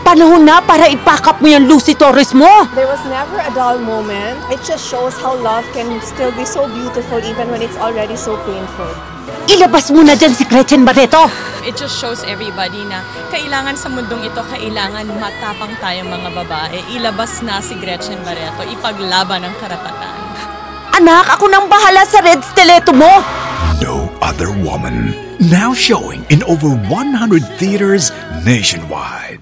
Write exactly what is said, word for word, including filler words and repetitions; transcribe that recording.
Panahon na para ipakap mo yung Lucy Torres mo! There was never a dull moment. It just shows how love can still be so beautiful even when it's already so painful. Ilabas mo na dyan si Gretchen Barreto! It just shows everybody na kailangan sa mundong ito, kailangan matapang tayong mga babae. Ilabas na si Gretchen Barreto, ipaglaban ang karapatan. Anak, ako nang bahala sa red stiletto mo! No Other Woman. Now showing in over one hundred theaters nationwide.